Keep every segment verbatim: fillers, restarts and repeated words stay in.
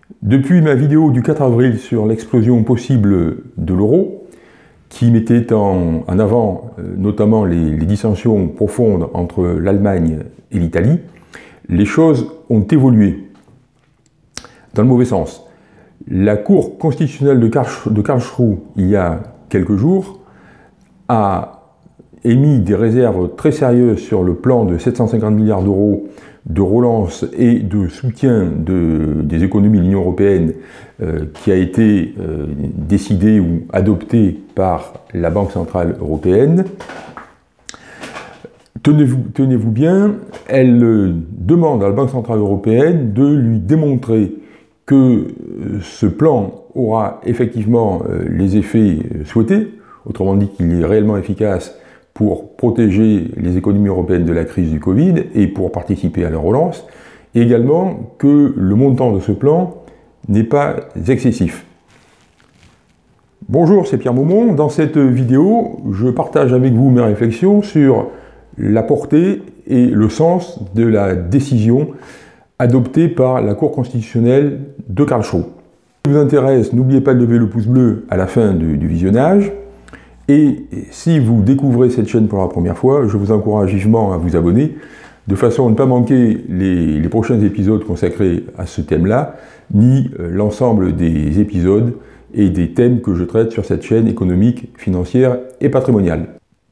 Depuis ma vidéo du quatre avril sur l'explosion possible de l'euro, qui mettait en, en avant euh, notamment les, les dissensions profondes entre l'Allemagne et l'Italie, les choses ont évolué dans le mauvais sens. La Cour constitutionnelle de, Karl, de Karlsruhe, il y a quelques jours, a émis des réserves très sérieuses sur le plan de sept cent cinquante milliards d'euros de relance et de soutien de, des économies de l'Union européenne euh, qui a été euh, décidé ou adopté par la Banque centrale européenne. Tenez-vous, tenez-vous bien, elle euh, demande à la Banque centrale européenne de lui démontrer que euh, ce plan aura effectivement euh, les effets euh, souhaités, autrement dit qu'il est réellement efficace pour protéger les économies européennes de la crise du Covid et pour participer à la relance, et également que le montant de ce plan n'est pas excessif. Bonjour, c'est Pierre Maumont. Dans cette vidéo, je partage avec vous mes réflexions sur la portée et le sens de la décision adoptée par la Cour constitutionnelle de Karlsruhe. Si ça vous intéresse, n'oubliez pas de lever le pouce bleu à la fin du, du visionnage. Et si vous découvrez cette chaîne pour la première fois, je vous encourage vivement à vous abonner, de façon à ne pas manquer les, les prochains épisodes consacrés à ce thème-là, ni euh, l'ensemble des épisodes et des thèmes que je traite sur cette chaîne économique, financière et patrimoniale.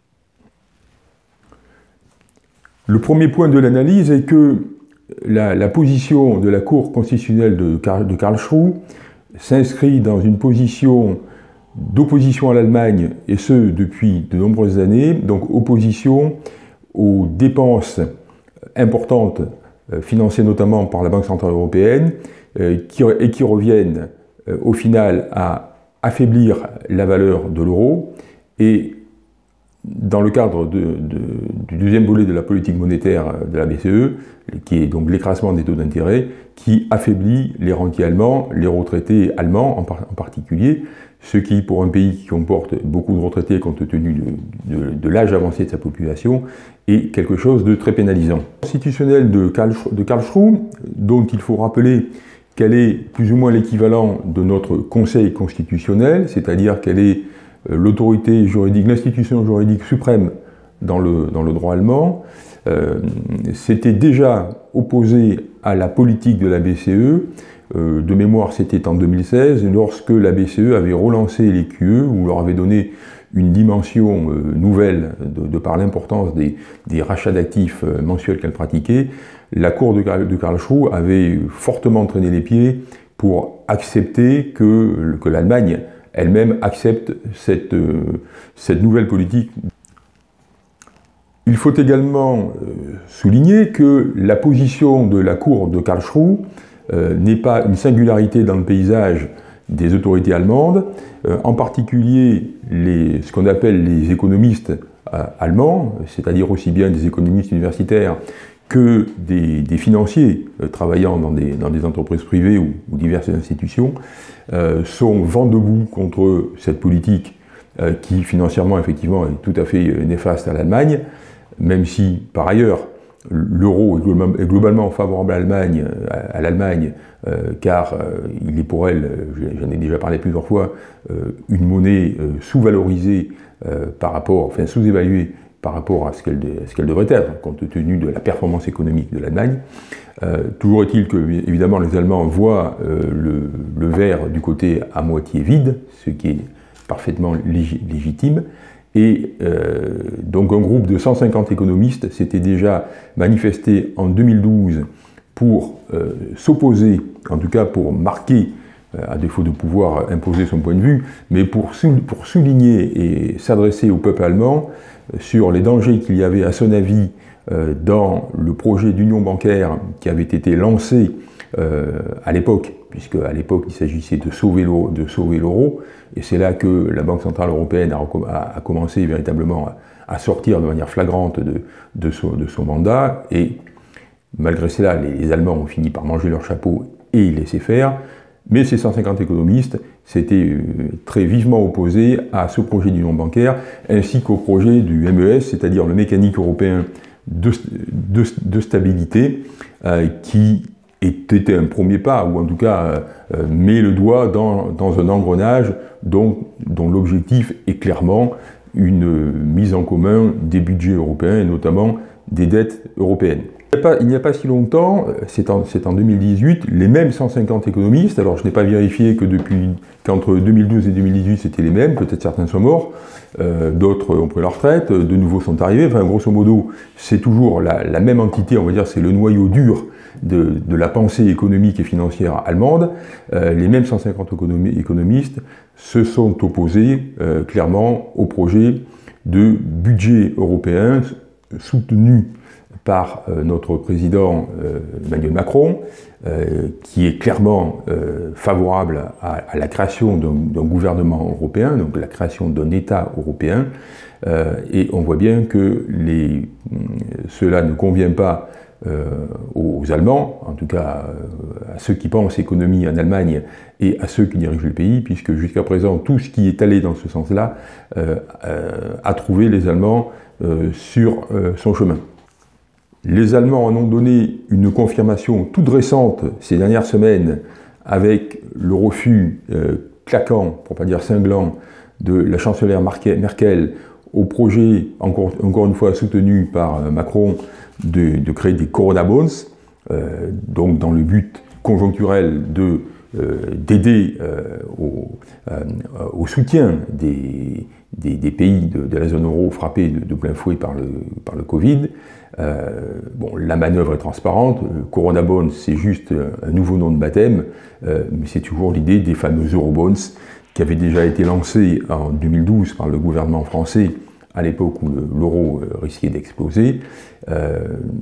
Le premier point de l'analyse est que la, la position de la Cour constitutionnelle de, de Karlsruhe s'inscrit dans une position d'opposition à l'Allemagne, et ce depuis de nombreuses années, donc opposition aux dépenses importantes euh, financées notamment par la Banque centrale européenne euh, qui, et qui reviennent euh, au final à affaiblir la valeur de l'euro, et dans le cadre de, de, du deuxième volet de la politique monétaire de la B C E, qui est donc l'écrasement des taux d'intérêt, qui affaiblit les rentiers allemands, les retraités allemands en, par, en particulier, ce qui, pour un pays qui comporte beaucoup de retraités compte tenu de, de, de l'âge avancé de sa population, est quelque chose de très pénalisant. Constitutionnelle de, de Karlsruhe, dont il faut rappeler qu'elle est plus ou moins l'équivalent de notre Conseil constitutionnel, c'est-à-dire qu'elle est l'autorité juridique, l'institution juridique suprême dans le, dans le droit allemand, euh, s'était déjà opposé à la politique de la B C E. Euh, de mémoire, c'était en deux mille seize, lorsque la B C E avait relancé les Q E, ou leur avait donné une dimension euh, nouvelle de, de par l'importance des, des rachats d'actifs euh, mensuels qu'elle pratiquait. La Cour de, de Karlsruhe avait fortement traîné les pieds pour accepter que, que l'Allemagne elle-même accepte cette, euh, cette nouvelle politique. Il faut également euh, souligner que la position de la Cour de Karlsruhe euh, n'est pas une singularité dans le paysage des autorités allemandes, euh, en particulier les, ce qu'on appelle les économistes euh, allemands, c'est-à-dire aussi bien des économistes universitaires que des, des financiers euh, travaillant dans des, dans des entreprises privées ou, ou diverses institutions, euh, sont vent debout contre cette politique euh, qui financièrement effectivement est tout à fait euh, néfaste à l'Allemagne, même si par ailleurs l'euro est globalement favorable à l'Allemagne, à, à l'Allemagne euh, car euh, il est pour elle, j'en ai déjà parlé plusieurs fois, euh, une monnaie euh, sous-valorisée euh, par rapport, enfin sous-évaluée par rapport à ce qu'elle ce qu'elle devrait être, compte tenu de la performance économique de l'Allemagne. Euh, toujours est-il que, évidemment, les Allemands voient euh, le, le verre du côté à moitié vide, ce qui est parfaitement lég légitime, et euh, donc un groupe de cent cinquante économistes s'était déjà manifesté en deux mille douze pour euh, s'opposer, en tout cas pour marquer, euh, à défaut de pouvoir imposer son point de vue, mais pour, sou pour souligner et s'adresser au peuple allemand sur les dangers qu'il y avait, à son avis, euh, dans le projet d'union bancaire qui avait été lancé euh, à l'époque, puisque à l'époque il s'agissait de sauver l'euro, et c'est là que la Banque centrale européenne a, a, a commencé véritablement à, à sortir de manière flagrante de, de, son, de son mandat, et malgré cela, les, les Allemands ont fini par manger leur chapeau et y laisser faire. Mais ces cent cinquante économistes s'étaient très vivement opposés à ce projet d'union bancaire, ainsi qu'au projet du M E S, c'est-à-dire le mécanisme européen de, de, de stabilité, euh, qui était un premier pas, ou en tout cas euh, met le doigt dans, dans un engrenage dont, dont l'objectif est clairement une mise en commun des budgets européens et notamment des dettes européennes. Il n'y a pas si longtemps, c'est en, en deux mille dix-huit, les mêmes cent cinquante économistes, alors je n'ai pas vérifié que depuis qu'entre deux mille douze et deux mille dix-huit c'était les mêmes, peut-être certains sont morts, euh, d'autres ont pris leur retraite, de nouveaux sont arrivés, enfin grosso modo c'est toujours la, la même entité, on va dire c'est le noyau dur de, de la pensée économique et financière allemande. Euh, les mêmes cent cinquante économistes se sont opposés euh, clairement au projet de budget européen soutenu par euh, notre président euh, Emmanuel Macron, euh, qui est clairement euh, favorable à, à la création d'un gouvernement européen, donc la création d'un État européen, euh, et on voit bien que les, cela ne convient pas euh, aux Allemands, en tout cas euh, à ceux qui pensent économie en Allemagne et à ceux qui dirigent le pays, puisque jusqu'à présent tout ce qui est allé dans ce sens-là euh, euh, a trouvé les Allemands euh, sur euh, son chemin. Les Allemands en ont donné une confirmation toute récente ces dernières semaines avec le refus euh, claquant, pour ne pas dire cinglant, de la chancelière Merkel au projet, encore, encore une fois soutenu par euh, Macron, de, de créer des Corona Bonds, euh, donc dans le but conjoncturel de euh, d'aider euh, au, euh, au soutien des, des, des pays de, de la zone euro frappés de, de plein fouet par le, par le Covid. Euh, bon, la manœuvre est transparente, Corona Bonds c'est juste un nouveau nom de baptême, euh, mais c'est toujours l'idée des fameux Eurobonds qui avaient déjà été lancés en deux mille douze par le gouvernement français à l'époque où l'euro risquait d'exploser. Euh,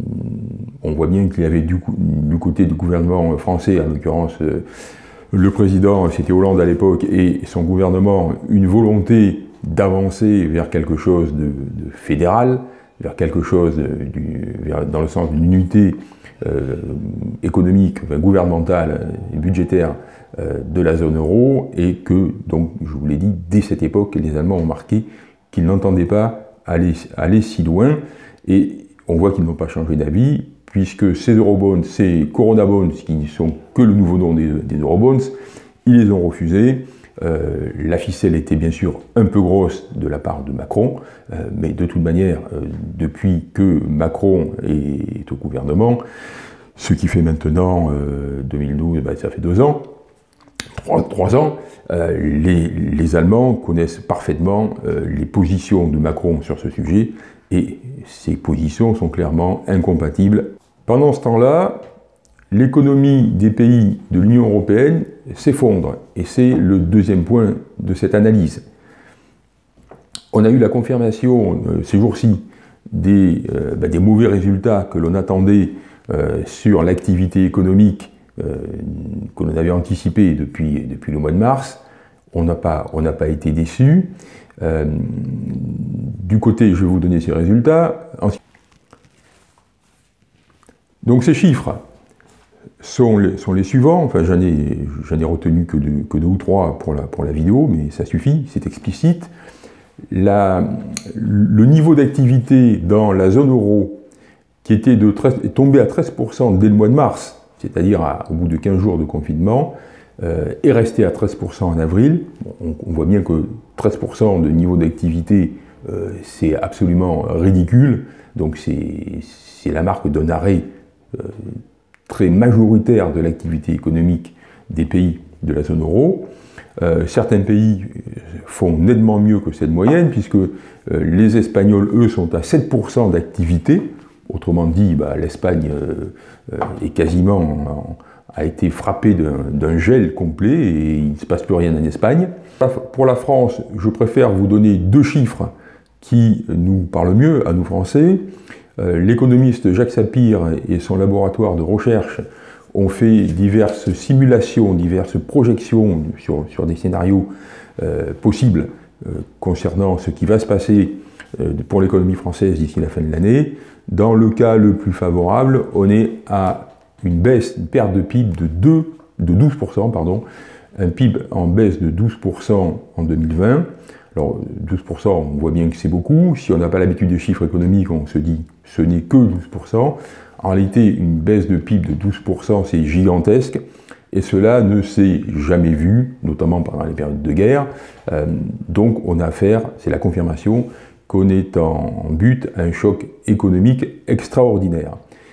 on voit bien qu'il y avait du, du côté du gouvernement français, en l'occurrence euh, le président, c'était Hollande à l'époque, et son gouvernement, une volonté d'avancer vers quelque chose de, de fédéral, vers quelque chose du, vers, dans le sens d'une unité euh, économique, enfin, gouvernementale et budgétaire euh, de la zone euro, et que, donc, je vous l'ai dit, dès cette époque, les Allemands ont marqué qu'ils n'entendaient pas aller, aller si loin, et on voit qu'ils n'ont pas changé d'avis, puisque ces Eurobonds, ces Corona Bonds, qui ne sont que le nouveau nom des, des Eurobonds, ils les ont refusés. Euh, la ficelle était bien sûr un peu grosse de la part de Macron, euh, mais de toute manière, euh, depuis que Macron est au gouvernement, ce qui fait maintenant euh, deux mille douze, ben, ça fait deux ans, trois, trois ans, euh, les, les Allemands connaissent parfaitement euh, les positions de Macron sur ce sujet, et ces positions sont clairement incompatibles. Pendant ce temps-là, l'économie des pays de l'Union européenne s'effondre, et c'est le deuxième point de cette analyse. On a eu la confirmation euh, ces jours-ci des, euh, bah, des mauvais résultats que l'on attendait euh, sur l'activité économique euh, que l'on avait anticipé depuis, depuis le mois de mars. On n'a pas, on n'a pas été déçus. Euh, du côté, je vais vous donner ces résultats. Donc ces chiffres sont les, sont les suivants, enfin j'en ai, j'en ai retenu que, de, que deux ou trois pour la, pour la vidéo, mais ça suffit, c'est explicite. La, le niveau d'activité dans la zone euro, qui était de treize, est tombé à treize pour cent dès le mois de mars, c'est-à-dire au bout de quinze jours de confinement, euh, est resté à treize pour cent en avril. Bon, on, on voit bien que treize pour cent de niveau d'activité, euh, c'est absolument ridicule, donc c'est la marque d'un arrêt euh, très majoritaire de l'activité économique des pays de la zone euro. Euh, certains pays font nettement mieux que cette moyenne, puisque euh, les Espagnols, eux, sont à sept pour cent d'activité. Autrement dit, bah, l'Espagne euh, euh, est quasiment en, a été frappée d'un gel complet et il ne se passe plus rien en Espagne. Pour la France, je préfère vous donner deux chiffres qui nous parlent mieux à nous Français. Euh, L'économiste Jacques Sapir et son laboratoire de recherche ont fait diverses simulations, diverses projections sur, sur des scénarios euh, possibles euh, concernant ce qui va se passer euh, pour l'économie française d'ici la fin de l'année. Dans le cas le plus favorable, on est à une baisse, une perte de P I B de, deux, de douze pour cent, pardon, un P I B en baisse de douze pour cent en deux mille vingt. Alors douze pour cent, on voit bien que c'est beaucoup. Si on n'a pas l'habitude des chiffres économiques, on se dit ce n'est que douze pour cent. en réalité, une baisse de P I B de douze pour cent, c'est gigantesque, et cela ne s'est jamais vu, notamment pendant les périodes de guerre. Euh, donc on a affaire, c'est la confirmation, qu'on est en but à un choc économique extraordinaire.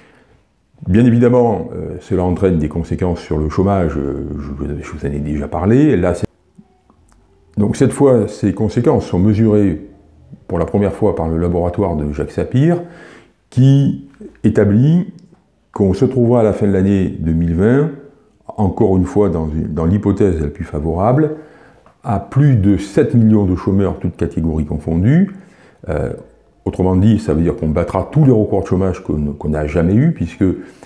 Bien évidemment, euh, cela entraîne des conséquences sur le chômage, euh, je, je vous en ai déjà parlé. Là, donc cette fois, ces conséquences sont mesurées pour la première fois par le laboratoire de Jacques Sapir, qui établit qu'on se trouvera à la fin de l'année deux mille vingt, encore une fois dans, dans l'hypothèse la plus favorable, à plus de sept millions de chômeurs, toutes catégories confondues. Euh, autrement dit, ça veut dire qu'on battra tous les records de chômage qu'on n'a jamais eu, puisque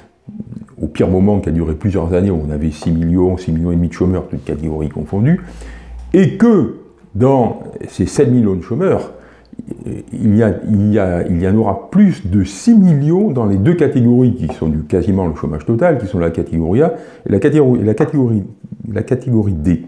au pire moment qui a duré plusieurs années, on avait six millions, six millions et demi de chômeurs, toutes catégories confondues, et que dans ces sept millions de chômeurs, il y, a, il, y a, il y en aura plus de six millions dans les deux catégories qui sont du quasiment le chômage total, qui sont la catégorie A et la catégorie, la catégorie, la catégorie D.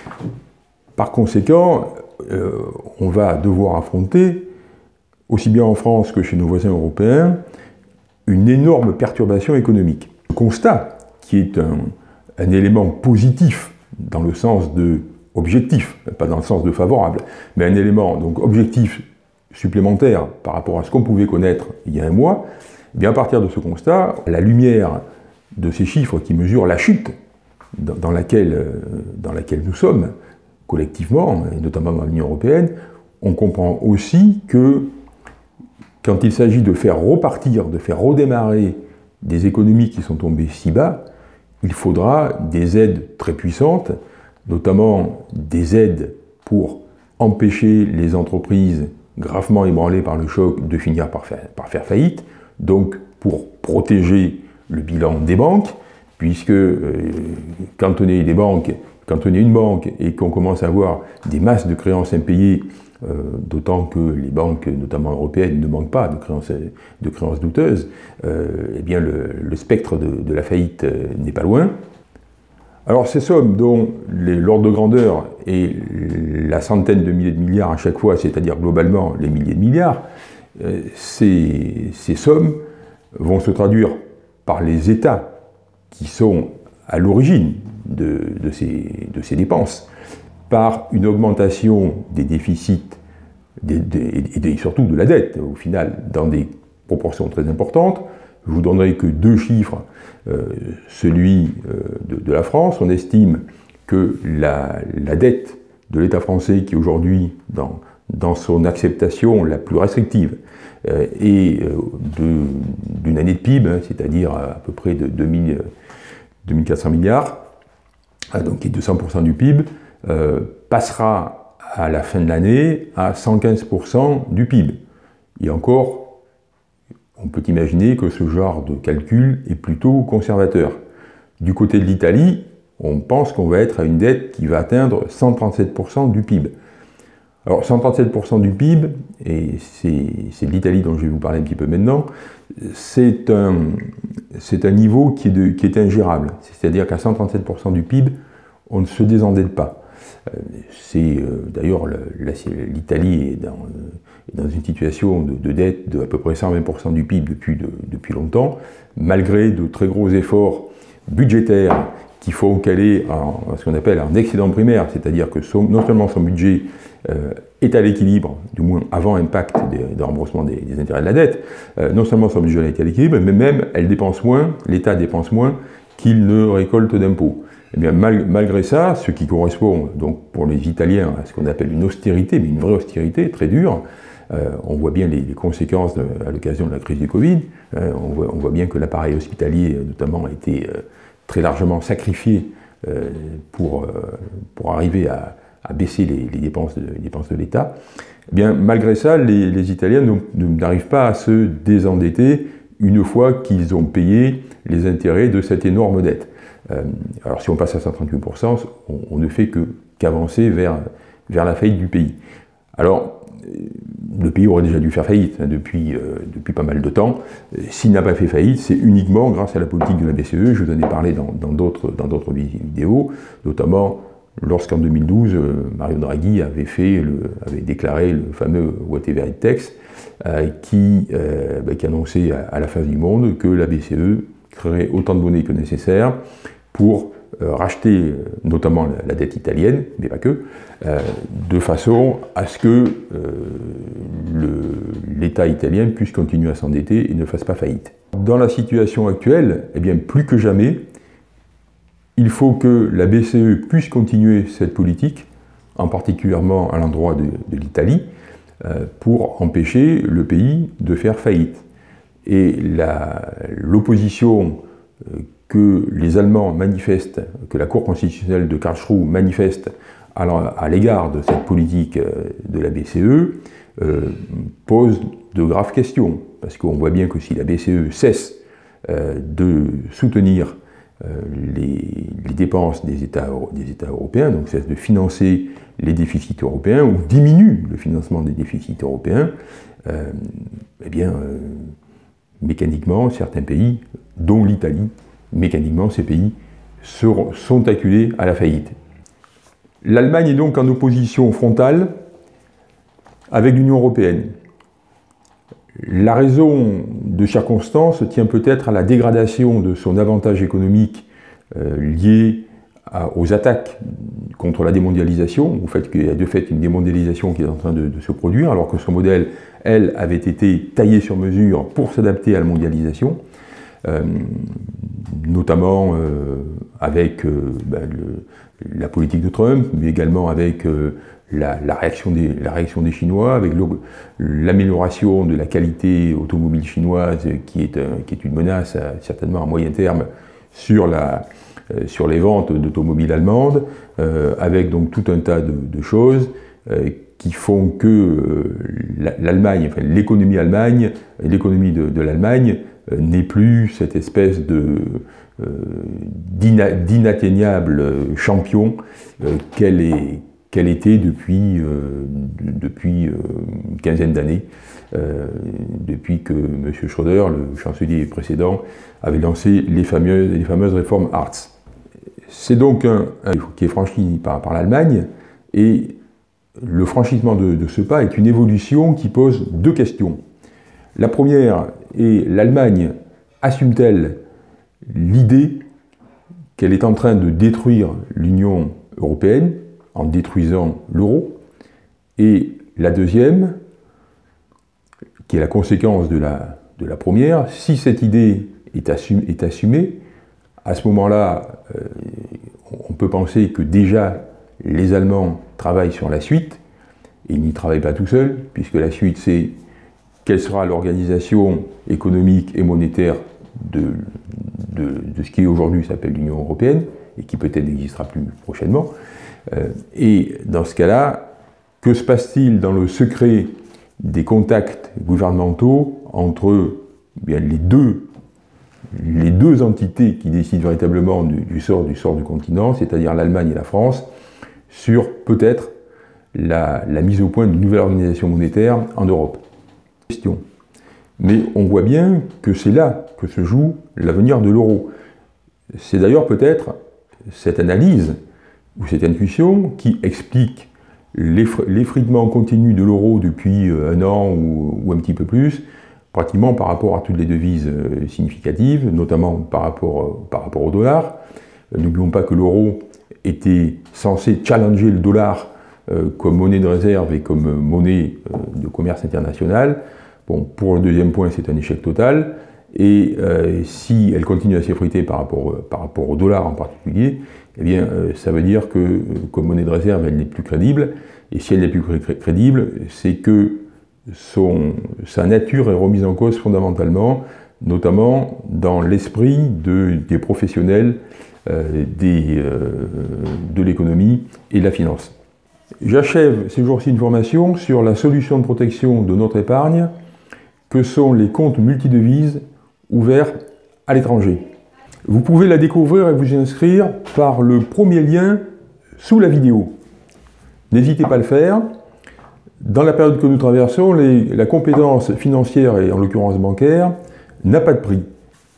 Par conséquent, euh, on va devoir affronter, aussi bien en France que chez nos voisins européens, une énorme perturbation économique. Le constat, qui est un, un élément positif dans le sens de objectif, pas dans le sens de favorable, mais un élément donc objectif supplémentaire par rapport à ce qu'on pouvait connaître il y a un mois, eh bien à partir de ce constat, à la lumière de ces chiffres qui mesurent la chute dans, dans, laquelle, dans laquelle nous sommes collectivement, et notamment dans l'Union européenne, on comprend aussi que quand il s'agit de faire repartir, de faire redémarrer des économies qui sont tombées si bas, il faudra des aides très puissantes, notamment des aides pour empêcher les entreprises gravement ébranlées par le choc de finir par faire, par faire faillite, donc pour protéger le bilan des banques, puisque euh, quand on est des banques, quand on est une banque et qu'on commence à avoir des masses de créances impayées, euh, d'autant que les banques, notamment européennes, ne manquent pas de créances, de créances douteuses, euh, eh bien le, le spectre de, de la faillite euh, n'est pas loin. Alors ces sommes dont l'ordre de grandeur est la centaine de milliers de milliards à chaque fois, c'est-à-dire globalement les milliers de milliards, euh, ces, ces sommes vont se traduire par les États qui sont à l'origine de, de, ces, de ces dépenses, par une augmentation des déficits des, des, et des, surtout de la dette, au final, dans des proportions très importantes. Je vous donnerai que deux chiffres. Euh, celui euh, de, de la France, on estime que la, la dette de l'État français, qui aujourd'hui, dans, dans son acceptation la plus restrictive, euh, est euh, d'une année de P I B, hein, c'est-à-dire à, à peu près de deux mille quatre cents milliards, hein, donc qui est deux cents pour cent du P I B, euh, passera à la fin de l'année à cent quinze pour cent du P I B. Et encore, on peut imaginer que ce genre de calcul est plutôt conservateur. Du côté de l'Italie, on pense qu'on va être à une dette qui va atteindre cent trente-sept pour cent du P I B. Alors cent trente-sept pour cent du P I B, et c'est de l'Italie dont je vais vous parler un petit peu maintenant, c'est un, c'est un niveau qui est, de, qui est ingérable. C'est-à-dire qu'à cent trente-sept pour cent du P I B, on ne se désendette pas. C'est euh, d'ailleurs l'Italie est dans, est dans une situation de, de dette de à peu près cent vingt pour cent du P I B depuis, de, depuis longtemps, malgré de très gros efforts budgétaires qui font qu'elle est en ce qu'on appelle un excédent primaire, c'est-à-dire que son, non seulement son budget euh, est à l'équilibre, du moins avant impact des, des remboursements des, des intérêts de la dette, euh, non seulement son budget est à l'équilibre, mais même elle dépense moins, l'État dépense moins qu'il ne récolte d'impôts. Eh bien, mal, malgré ça, ce qui correspond donc pour les Italiens à ce qu'on appelle une austérité, mais une vraie austérité très dure, euh, on voit bien les, les conséquences de, à l'occasion de la crise du Covid, euh, on, voit, on voit bien que l'appareil hospitalier notamment a été euh, très largement sacrifié euh, pour, euh, pour arriver à, à baisser les, les dépenses de, les dépenses de l'État. Eh bien, malgré ça, les, les Italiens n'arrivent pas à se désendetter une fois qu'ils ont payé les intérêts de cette énorme dette. Euh, alors si on passe à cent trente-huit pour cent, on, on ne fait que qu'avancer vers, vers la faillite du pays. Alors, le pays aurait déjà dû faire faillite hein, depuis, euh, depuis pas mal de temps. S'il n'a pas fait faillite, c'est uniquement grâce à la politique de la B C E, je vous en ai parlé dans d'autres dans d'autres vidéos, notamment lorsqu'en deux mille douze, Mario Draghi avait, fait le, avait déclaré le fameux Whatever it takes, euh, qui, euh, bah, qui annonçait à, à la fin du monde que la B C E créerait autant de monnaie que nécessaire pour euh, racheter euh, notamment la, la dette italienne, mais pas que, euh, de façon à ce que euh, l'État italien puisse continuer à s'endetter et ne fasse pas faillite. Dans la situation actuelle, eh bien, plus que jamais, il faut que la B C E puisse continuer cette politique, en particulièrement à l'endroit de, de l'Italie, euh, pour empêcher le pays de faire faillite. Et l'opposition euh, que les Allemands manifestent, que la Cour constitutionnelle de Karlsruhe manifeste à l'égard de cette politique de la B C E, euh, pose de graves questions. Parce qu'on voit bien que si la B C E cesse euh, de soutenir euh, les, les dépenses des États, des États européens, donc cesse de financer les déficits européens, ou diminue le financement des déficits européens, euh, eh bien, euh, mécaniquement, certains pays, dont l'Italie, mécaniquement, ces pays seront, sont acculés à la faillite. L'Allemagne est donc en opposition frontale avec l'Union européenne. La raison de circonstance tient peut-être à la dégradation de son avantage économique euh, lié à, aux attaques contre la démondialisation, au fait qu'il y a de fait une démondialisation qui est en train de, de se produire, alors que son modèle, elle, avait été taillé sur mesure pour s'adapter à la mondialisation, euh, notamment euh, avec euh, ben, le, la politique de Trump, mais également avec euh, La, la, réaction des, la réaction des Chinois, avec l'amélioration de la qualité automobile chinoise qui est, un, qui est une menace à, certainement à moyen terme sur, la, euh, sur les ventes d'automobiles allemandes, euh, avec donc tout un tas de, de choses euh, qui font que euh, l'Allemagne, enfin l'économie Allemagne, l'économie de, de l'Allemagne euh, n'est plus cette espèce de euh, d'inatteignable champion euh, qu'elle est qu'elle était depuis, euh, depuis euh, une quinzaine d'années, euh, depuis que M. Schröder, le chancelier précédent, avait lancé les fameuses, les fameuses réformes Hartz. C'est donc un, un qui est franchi par, par l'Allemagne, et le franchissement de, de ce pas est une évolution qui pose deux questions. La première est, l'Allemagne assume-t-elle l'idée qu'elle est en train de détruire l'Union européenne en détruisant l'euro? Et la deuxième, qui est la conséquence de la, de la première, si cette idée est, assum, est assumée, à ce moment-là, euh, on peut penser que déjà les Allemands travaillent sur la suite, et ils n'y travaillent pas tout seuls, puisque la suite c'est quelle sera l'organisation économique et monétaire de, de, de ce qui aujourd'hui s'appelle l'Union européenne, et qui peut-être n'existera plus prochainement. Euh, et dans ce cas-là, que se passe-t-il dans le secret des contacts gouvernementaux entre bien, les, deux, les deux entités qui décident véritablement du, du, sort, du sort du continent, c'est-à-dire l'Allemagne et la France, sur peut-être la, la mise au point d'une nouvelle organisation monétaire en Europe? Question. Mais on voit bien que c'est là que se joue l'avenir de l'euro. C'est d'ailleurs peut-être cette analyse ou cette intuition qui explique l'effritement continu de l'euro depuis un an ou, ou un petit peu plus, pratiquement par rapport à toutes les devises significatives, notamment par rapport, par rapport au dollar. N'oublions pas que l'euro était censé challenger le dollar euh, comme monnaie de réserve et comme monnaie euh, de commerce international. Bon, pour le deuxième point, c'est un échec total. Et euh, si elle continue à s'effriter par rapport, par rapport au dollar en particulier, eh bien, euh, ça veut dire que, euh, comme monnaie de réserve, elle n'est plus crédible. Et si elle n'est plus crédible, c'est que son, sa nature est remise en cause fondamentalement, notamment dans l'esprit de, des professionnels euh, des, euh, de l'économie et de la finance. J'achève ces jours-ci une formation sur la solution de protection de notre épargne, que sont les comptes multidevises ouverts à l'étranger. Vous pouvez la découvrir et vous y inscrire par le premier lien sous la vidéo. N'hésitez pas à le faire. Dans la période que nous traversons, les, la compétence financière, et en l'occurrence bancaire, n'a pas de prix.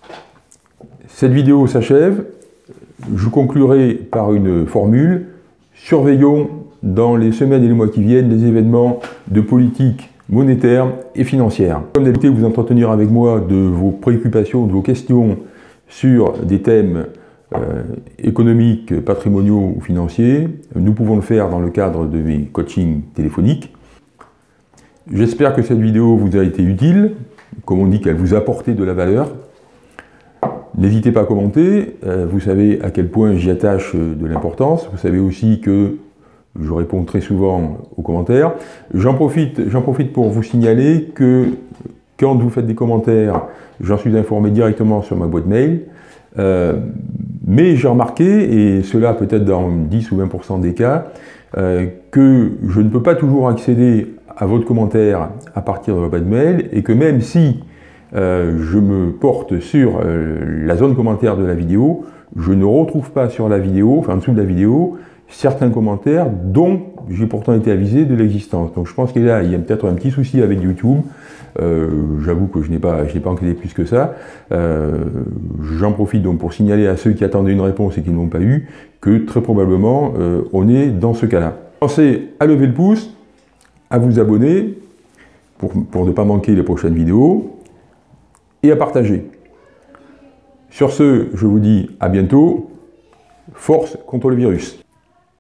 Cette vidéo s'achève. Je conclurai par une formule. surveillons dans les semaines et les mois qui viennent les événements de politique monétaire et financière. Comme d'habitude, vous entretenir avec moi de vos préoccupations, de vos questions sur des thèmes euh, économiques, patrimoniaux ou financiers. Nous pouvons le faire dans le cadre de mes coachings téléphoniques. J'espère que cette vidéo vous a été utile, comme on dit qu'elle vous a apporté de la valeur. N'hésitez pas à commenter, euh, vous savez à quel point j'y attache de l'importance, vous savez aussi que je réponds très souvent aux commentaires. J'en profite, j'en profite pour vous signaler que quand vous faites des commentaires, j'en suis informé directement sur ma boîte mail, euh, mais j'ai remarqué, et cela peut-être dans dix ou vingt pour cent des cas, euh, que je ne peux pas toujours accéder à votre commentaire à partir de ma boîte mail, et que même si euh, je me porte sur euh, la zone commentaire de la vidéo, je ne retrouve pas sur la vidéo, enfin en dessous de la vidéo, certains commentaires dont j'ai pourtant été avisé de l'existence. Donc je pense qu'il y a, il y a peut-être un petit souci avec YouTube. Euh, J'avoue que je n'ai pas, je n'ai pas enquêté plus que ça. Euh, J'en profite donc pour signaler à ceux qui attendaient une réponse et qui ne l'ont pas eu, que très probablement euh, on est dans ce cas-là. Pensez à lever le pouce, à vous abonner pour, pour ne pas manquer les prochaines vidéos et à partager. Sur ce, je vous dis à bientôt. Force contre le virus.